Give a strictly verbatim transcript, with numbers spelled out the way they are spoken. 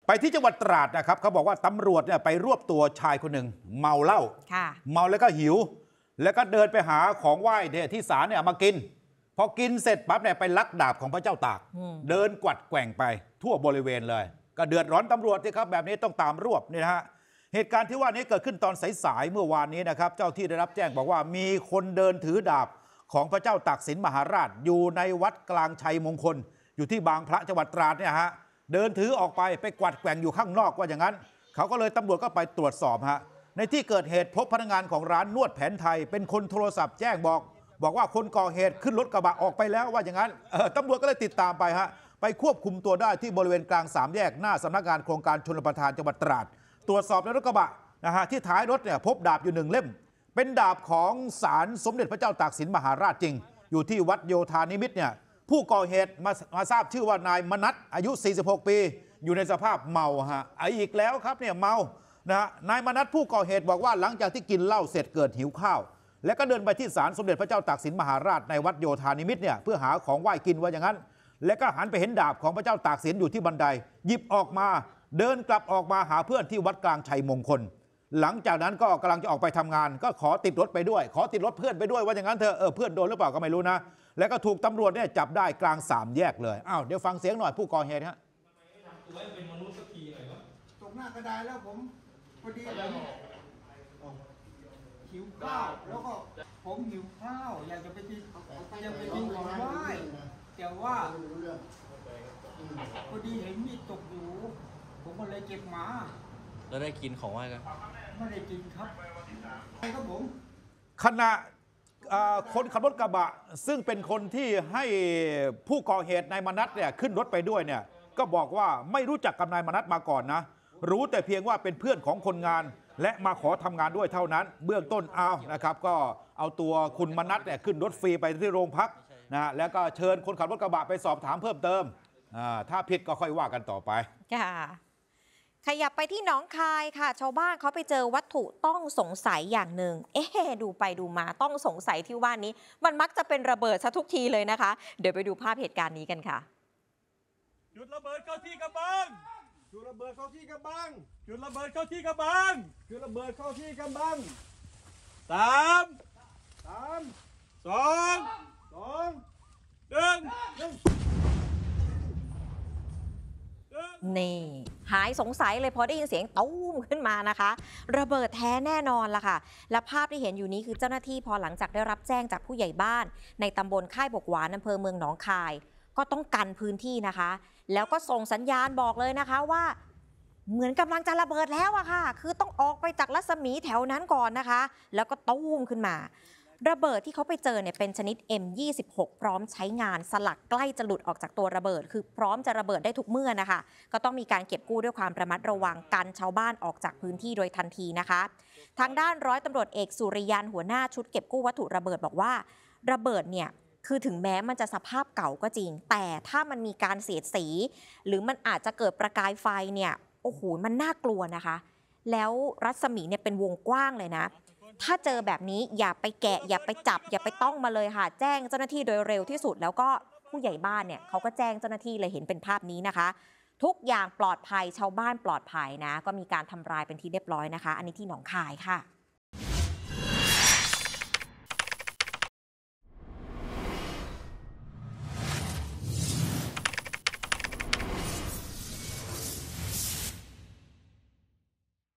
ไปที่จังหวัดตราดนะครับเขาบอกว่าตำรวจเนี่ยไปรวบตัวชายคนหนึ่งเมาเหล้าเมาแล้วก็หิวแล้วก็เดินไปหาของไหว้เนี่ยที่ศาลเนี่ยมากินพอกินเสร็จปั๊บเนี่ยไปลักดาบของพระเจ้าตากเดินกวัดแกว่งไปทั่วบริเวณเลยก็เดือดร้อนตำรวจที่ครับแบบนี้ต้องตามรวบนี่นะฮะเหตุการณ์ที่ว่านี้เกิดขึ้นตอนสายๆเมื่อวานนี้นะครับเจ้าที่ได้รับแจ้งบอกว่ามีคนเดินถือดาบของพระเจ้าตากสินมหาราชอยู่ในวัดกลางชัยมงคลอยู่ที่บางพระจังหวัดตราดเนี่ยฮะเดินถือออกไปไปกวัดแกว่งอยู่ข้างนอกว่าอย่างนั้นเขาก็เลยตำรวจก็ไปตรวจสอบฮะในที่เกิดเหตุพบพนักงานของร้านนวดแผนไทยเป็นคนโทรศัพท์แจ้งบอกบอกว่าคนก่อเหตุขึ้นรถกระบะออกไปแล้วว่าอย่างนั้นตำรวจก็เลยติดตามไปฮะไปควบคุมตัวได้ที่บริเวณกลางสามแยกหน้าสำนักงานโครงการชลประทานจังหวัดตราดตรวจสอบในรถกระบะนะฮะที่ท้ายรถเนี่ยพบดาบอยู่หนึ่งเล่มเป็นดาบของศาลสมเด็จพระเจ้าตากสินมหาราชจริงอยู่ที่วัดโยธานิมิตรเนี่ยผู้ก่อเหตุมามาทราบชื่อว่านายมนัสอายุสี่สิบหกปีอยู่ในสภาพเมาฮะไออีกแล้วครับเนี่ยเมานะฮะนายมนัสผู้ก่อเหตุบอกว่าหลังจากที่กินเหล้าเสร็จเกิดหิวข้าวแล้วก็เดินไปที่ศาลสมเด็จพระเจ้าตากสินมหาราชในวัดโยธานิมิตรเนี่ยเพื่อหาของไหว้กินว่าอย่างนั้นแล้วก็หันไปเห็นดาบของพระเจ้าตากสินอยู่ที่บันไดหยิบออกมาเดินกลับออกมาหาเพื่อนที่วัดกลางชัยมงคลหลังจากนั้นก็กำลังจะออกไปทำงานก็ขอติดรถไปด้วยขอติดรถเพื่อนไปด้วยว่าอย่างนั้นเธอเออเพื่อนโดนหรือเปล่าก็ไม่รู้นะแล้วก็ถูกตำรวจเนี่ยจับได้กลางสามแยกเลยอ้าวเดี๋ยวฟังเสียงหน่อยผู้ก่อเหตุฮะตกหน้ากระดาษแล้วผมพอดีเลยหิวข้าวแล้วก็ผมหิวข้าวอยากจะไปกินอยากไปกินของไหว้แต่ว่าพอดีเห็นมีดตกอยู่ผมก็เลยเก็บมาแล้วได้กินของไหว้กันไม่ได้กินครับใช่ครับผมขณะคนขับรถกระบะซึ่งเป็นคนที่ให้ผู้ก่อเหตุนายมนัสเนี่ยขึ้นรถไปด้วยเนี่ยก็บอกว่าไม่รู้จักกับนายมนัสมาก่อนนะรู้แต่เพียงว่าเป็นเพื่อนของคนงานและมาขอทำงานด้วยเท่านั้นเบื้องต้นเอานะครับก็เอาตัวคุณมนัสเนี่ยขึ้นรถฟรีไปที่โรงพักนะแล้วก็เชิญคนขับรถกระบะไปสอบถามเพิ่มเติมถ้าผิดก็ค่อยว่ากันต่อไปค่ะขยับไปที่หนองคายค่ะชาวบ้านเขาไปเจอวัตถุต้องสงสัยอย่างหนึ่งเอ๊ะดูไปดูมาต้องสงสัยที่ว่านี้มันมักจะเป็นระเบิดซะทุกทีเลยนะคะเดี๋ยวไปดูภาพเหตุการณ์นี้กันค่ะจุดระเบิดเข้าที่กระบังจุดระเบิดเข้าที่กระบังจุดระเบิดเข้าที่กระบังจุดระเบิดเข้าที่กระบังสามสามสองสองหนึ่งหนึ่งนี่หายสงสัยเลยพอได้ยินเสียงตุ้มขึ้นมานะคะระเบิดแท้แน่นอนล่ะค่ะและภาพที่เห็นอยู่นี้คือเจ้าหน้าที่พอหลังจากได้รับแจ้งจากผู้ใหญ่บ้านในตำบลค่ายบกหวานอำเภอเมืองหนองคายก็ต้องกันพื้นที่นะคะแล้วก็ส่งสัญญาณบอกเลยนะคะว่าเหมือนกำลังจะระเบิดแล้วอะค่ะคือต้องออกไปจากรัศมีแถวนั้นก่อนนะคะแล้วก็ตุ้มขึ้นมาระเบิดที่เขาไปเจอเนี่ยเป็นชนิด เอ็ม ยี่สิบหก พร้อมใช้งานสลักใกล้จะหลุดออกจากตัวระเบิดคือพร้อมจะระเบิดได้ทุกเมื่อนะคะก็ต้องมีการเก็บกู้ด้วยความระมัดระวังกันชาวบ้านออกจากพื้นที่โดยทันทีนะคะทางด้านร้อยตำรวจเอกสุริยันหัวหน้าชุดเก็บกู้วัตถุระเบิดบอกว่าระเบิดเนี่ยคือถึงแม้มันจะสภาพเก่าก็จริงแต่ถ้ามันมีการเสียดสีหรือมันอาจจะเกิดประกายไฟเนี่ยโอ้โหมันน่ากลัวนะคะแล้วรัศมีเนี่ยเป็นวงกว้างเลยนะถ้าเจอแบบนี้อย่าไปแกะอย่าไปจับอย่าไปต้องมาเลยค่ะแจ้งเจ้าหน้าที่โดยเร็วที่สุดแล้วก็ผู้ใหญ่บ้านเนี่ยเขาก็แจ้งเจ้าหน้าที่เลยเห็นเป็นภาพนี้นะคะทุกอย่างปลอดภัยชาวบ้านปลอดภัยนะก็มีการทำลายเป็นที่เรียบร้อยนะคะอันนี้ที่หนองคายค่ะ